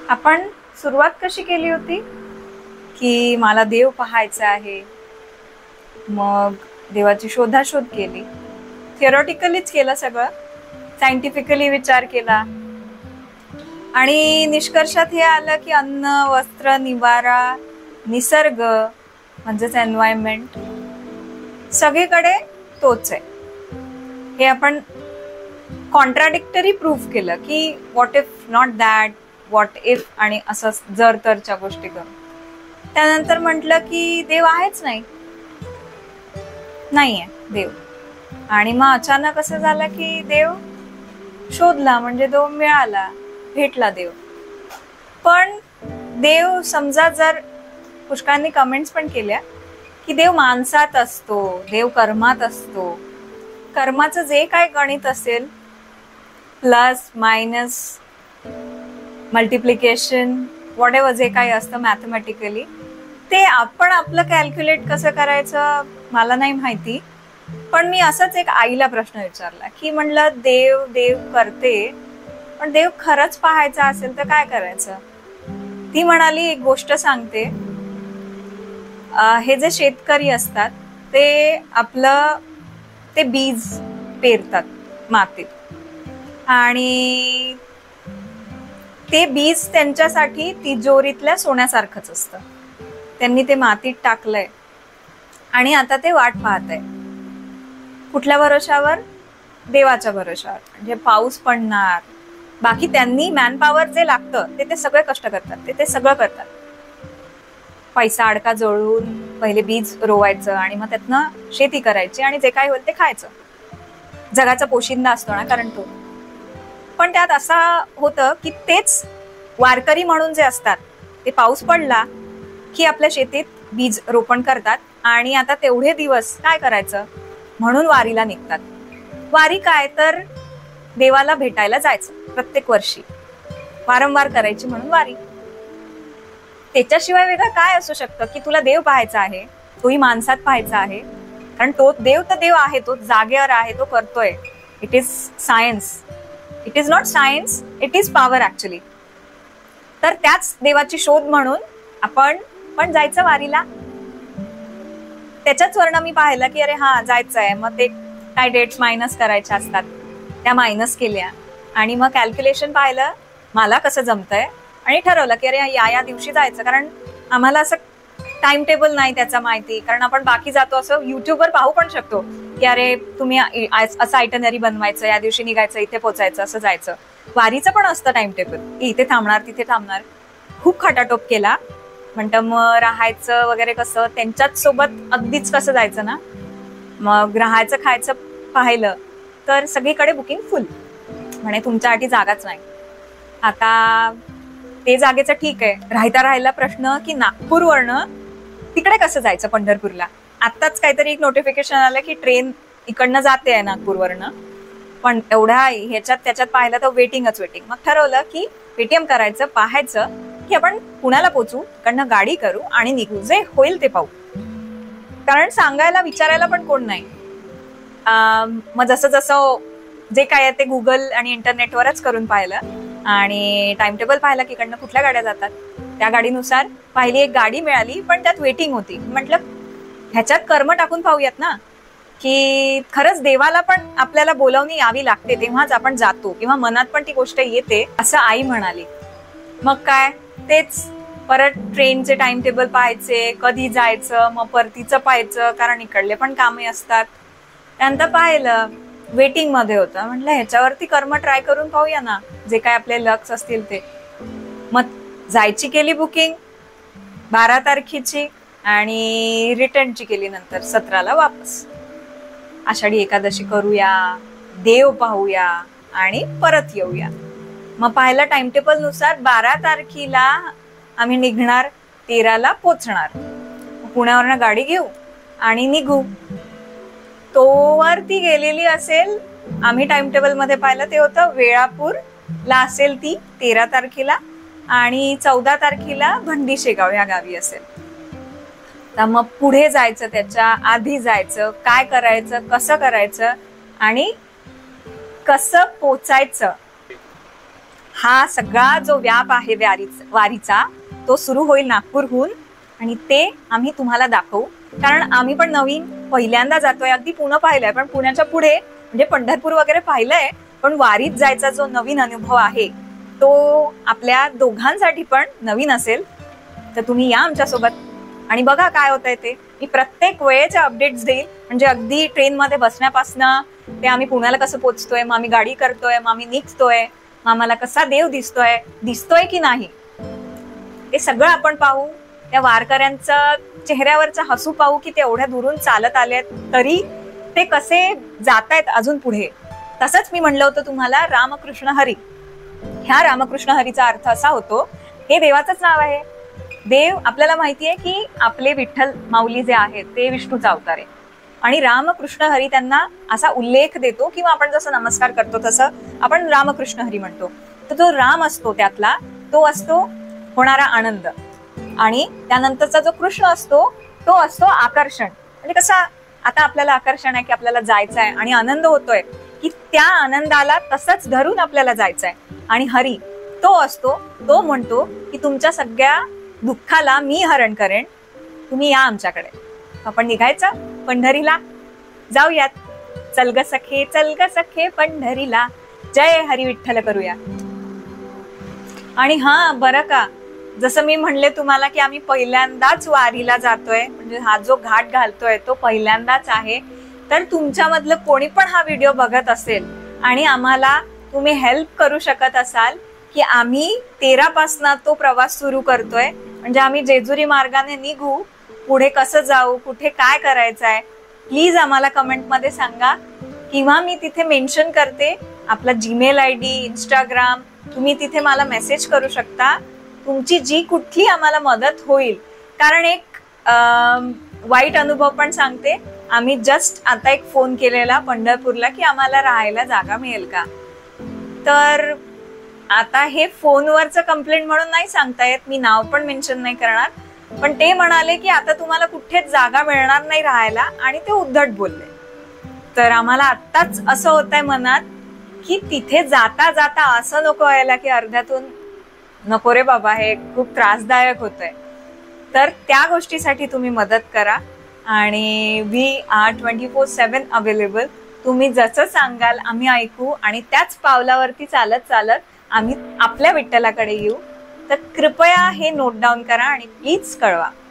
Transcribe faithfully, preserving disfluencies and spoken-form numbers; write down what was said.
आपण सुरुवात कशी केली होती की मला देव पाहायचा आहे, मग देवाची शोधाशोध केली, थिअरॉटिकलीच केलं सगळं, सायंटिफिकली विचार केला आणि निष्कर्षात हे आलं की अन्न, वस्त्र, निवारा, निसर्ग म्हणजेच एन्व्हायरमेंट सगळीकडे तोच आहे. हे आपण कॉन्ट्राडिक्टरी प्रूफ केलं की what if not that, what if आणि असं जर तरच्या गोष्टी करून. त्यानंतर म्हटलं की देव आहेच नाही, नाहीये देव. आणि मग अचानक असं झालं की देव शोधला म्हणजे तो मिळाला, भेटला देव. पण देव समजा जर पुष्कळांनी कमेंट्स पण केल्या की देव माणसात असतो, देव कर्मात असतो. कर्माचं जे काय गणित असेल, plus minus multiplication whatever जे काही असतं मॅथमॅटिकली, ते आपण आपलं कॅल्क्युलेट कसं करायचं मला नाही माहिती. पण मी असंच एक आईला प्रश्न विचारला की म्हणलं देव देव करते, पण देव खरंच पाहायचा असेल तर काय करायचं. ती म्हणाली एक गोष्ट सांगते, हे जे शेतकरी असतात ते आपलं ते बीज पेरतात मातीत आणि ते बीज त्यांच्यासाठी तिजोरीतल्या सोन्यासारखंच असतं. त्यांनी ते मातीत टाकलंय आणि आता ते वाट पाहत आहे. कुठल्या भरोशावर? देवाच्या भरोशावर. म्हणजे पाऊस पडणार, बाकी त्यांनी मॅनपॉवर जे लागतं ते ते सगळे कष्ट करतात, ते ते सगळं करतात. पैसा अडका जळून पहिले बीज रोवायचं आणि मग त्यातनं शेती करायची आणि जे काय होईल ते खायचं. जगाचा पोशिंदा असतो ना कारण तो. पण त्यात असं होतं की तेच वारकरी म्हणून जे असतात ते पाऊस पडला की आपल्या शेतीत बीज रोपण करतात आणि आता तेवढे दिवस काय करायचं म्हणून वारीला निघतात. वारी काय तर देवाला भेटायला जायचं प्रत्येक वर्षी, वारंवार करायची म्हणून वारी. त्याच्याशिवाय वेगळं काय असू शकतं की तुला देव पाहायचा आहे, तोही माणसात पाहायचा आहे. कारण तो देव तर देव आहे, तो जागेवर आहे, तो करतोय. It is science, it is not science, it is power actually. तर त्याच देवाची शोध म्हणून आपण पण जायचं वारीला. त्याच्याच वर्ण मी पाहिलं की अरे हा जायचंय, मग ते काय डेट्स मायनस करायच्या असतात त्या मायनस केल्या आणि मग कॅल्क्युलेशन पाहिलं मला कसं जमतंय आणि ठरवलं की अरे या या दिवशी जायचं. कारण आम्हाला असं टाइम टेबल नाही त्याचा माहिती, कारण आपण बाकी जातो असं युट्यूबवर पाहू पण शकतो की अरे तुम्ही असं आयटनरी बनवायचं, या दिवशी निघायचं, इथे पोचायचं, असं जायचं. वारीचं पण असतं टाइम टेबल, इथे थांबणार तिथे थांबणार. खूप खटाटोप केला. म्हणतं मग राहायचं वगैरे कसं, त्यांच्याच सोबत अगदीच कसं जायचं ना. मग राहायचं खायचं पाहिलं तर सगळीकडे बुकिंग फुल, म्हणे तुमच्यासाठी जागाच नाही. आता ते जागेचं ठीक आहे, राहायता राहिला प्रश्न की नागपूरवरनं तिकडे कसं जायचं पंढरपूरला. आत्ताच काहीतरी एक नोटिफिकेशन आलं की ट्रेन इकडनं जाते आहे नागपूरवरनं, पण एवढ्या ह्याच्यात त्याच्यात पाहिलं तर वेटिंगच वेटिंग. मग ठरवलं की पेटीएम करायचं, पाहायचं की आपण पुण्याला पोचू, इकडनं गाडी करू आणि निघू, जे होईल ते पाहू. कारण सांगायला विचारायला पण कोण नाही. मग जसं जसं जे काय आहे ते गुगल आणि इंटरनेटवरच करून पाहिलं आणि टाइम टेबल पाहिला की इकडनं कुठल्या गाड्या जातात. त्या गाडीनुसार पाहिली, एक गाडी मिळाली पण त्यात वेटिंग होती. म्हटलं ह्याच्यात कर्म टाकून पाहूयात ना की खरंच देवाला पण आपल्याला बोलावणी यावी लागते तेव्हाच आपण जातो किंवा मनात पण ती गोष्ट येते, असं आई म्हणाली. मग काय तेच परत ट्रेनचे टाइम टेबल पाहायचे, कधी जायचं, मग परतीचं पाहायचं कारण इकडले पण कामे असतात. त्यानंतर पाहिलं वेटिंग मध्ये होतं. म्हटलं ह्याच्यावरती कर्म ट्राय करून पाहूया ना, जे काय आपले लक्स असतील ते. मग जायची केली बुकिंग बारा तारखेची आणि रिटर्नची केली नंतर सतराला वापस. आषाढी एकादशी करूया, देव पाहूया आणि परत येऊया. मग पाहिलं टाइम टेबल नुसार बारा तारखेला आम्ही निघणार, तेराला पोचणार. पुण्यावरनं गाडी घेऊ आणि निघू. तोवर ती गेलेली असेल, आम्ही टाइम टेबल मध्ये पाहिलं ते होतं वेळापूरला असेल ती तेरा तारखेला आणि चौदा तारखेला भंडी शेगाव या गावी असेल. तर मग पुढे जायचं, त्याच्या आधी जायचं, काय करायचं, कसं करायचं आणि कसं पोचायचं हा सगळा जो व्याप आहे वारीचा तो सुरू होईल नागपूरहून आणि ते आम्ही तुम्हाला दाखवू. कारण आम्ही पण नवीन पहिल्यांदा जातोय. अगदी पुणे पाहिलंय पण पुण्याच्या पुढे म्हणजे पंढरपूर वगैरे पाहिलंय, पण वारीत जायचा जो नवीन अनुभव आहे तो आपल्या दोघांसाठी पण नवीन असेल. तर तुम्ही या आमच्यासोबत आणि बघा काय होतंय ते. मी प्रत्येक वेळेच्या अपडेट्स देईल. म्हणजे अगदी ट्रेनमध्ये बसण्यापासनं ते आम्ही पुण्याला कसं पोहोचतोय, मग आम्ही गाडी करतोय, मग आम्ही निघतोय, मग आम्हाला कसा देव दिसतोय दिसतोय की नाही ते सगळं आपण पाहू. त्या वारकऱ्यांचा चेहऱ्यावरचा हसू पाहू की ते एवढ्या दुरून चालत आलेत तरी ते कसे जात आहेत अजून पुढे. तसंच मी म्हणलं होतं तुम्हाला रामकृष्ण हरी. ह्या रामकृष्ण हरीचा अर्थ असा होतो, हे देवाचंच नाव आहे. देव आपल्याला माहितीये की आपले विठ्ठल माऊली जे आहेत ते विष्णूचा अवतार आहे आणि रामकृष्ण हरी त्यांना असा उल्लेख देतो किंवा आपण जसं नमस्कार करतो तसं आपण रामकृष्ण हरी म्हणतो. तर जो राम असतो त्यातला तो असतो होणारा आनंद आणि त्यानंतरचा जो कृष्ण असतो तो असतो आकर्षण. म्हणजे कसा आता आपल्याला आकर्षण आहे की आपल्याला जायचं आहे आणि आनंद होतोय की त्या आनंदाला तसंच धरून आपल्याला जायचंय. आणि हरी तो असतो, तो म्हणतो की तुमच्या सगळ्या दुःखाला मी हरण करेन, तुम्ही या आमच्याकडे. आपण निघायचं पंढरीला, जाऊयात. चल ग सखे चल ग सखे पंढरीला, जय हरी विठ्ठल करूया. आणि हा बरं का, जसं मी म्हणले तुम्हाला की आम्ही पहिल्यांदाच वारीला जातोय, म्हणजे हा जो घाट घालतोय तो पहिल्यांदाच आहे. तर तुमच्यामधलं कोणी पण हा व्हिडिओ बघत असेल आणि आम्हाला तुम्ही हेल्प करू शकत असाल की आम्ही तेरा पासना तो प्रवास सुरू करतोय, म्हणजे आम्ही जेजुरी मार्गाने निघू, पुढे कसं जाऊ, कुठे काय करायचं आहे, प्लीज आम्हाला कमेंटमध्ये सांगा. किंवा मी तिथे मेन्शन करते आपला जीमेल आय डी, इंस्टाग्राम, तुम्ही तिथे मला मेसेज करू शकता. तुमची जी कुठली आम्हाला मदत होईल. कारण एक वाईट अनुभव पण सांगते, आम्ही जस्ट आता एक फोन केलेला पंढरपूरला की आम्हाला राहायला जागा मिळेल का. तर आता हे फोनवरचं कंप्लेंट म्हणून नाही सांगता येत, मी नाव पण मेन्शन नाही करणार, पण ते म्हणाले की आता तुम्हाला कुठेच जागा मिळणार नाही राहायला आणि ते उद्धट बोलले. तर आम्हाला आत्ताच असं होतंय मनात की तिथे जाता जाता असं नको व्हायला की अर्ध्यातून नको रे बाबा हे खूप त्रासदायक होतंय. तर त्या गोष्टीसाठी तुम्ही मदत करा आणि we are twenty four seven available. तुम्ही जसं सांगाल आम्ही ऐकू आणि त्याच पावलावरती चालत चालत आम्ही आपल्या विठ्ठलाकडे येऊ. तर कृपया हे नोट डाऊन करा आणि प्लीज कळवा.